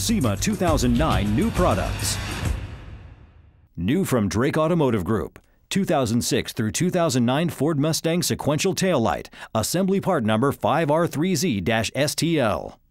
SEMA 2009 new products. New from Drake Automotive Group. 2006 through 2009 Ford Mustang Sequential Tail Light. Assembly part number 5R3Z-STL.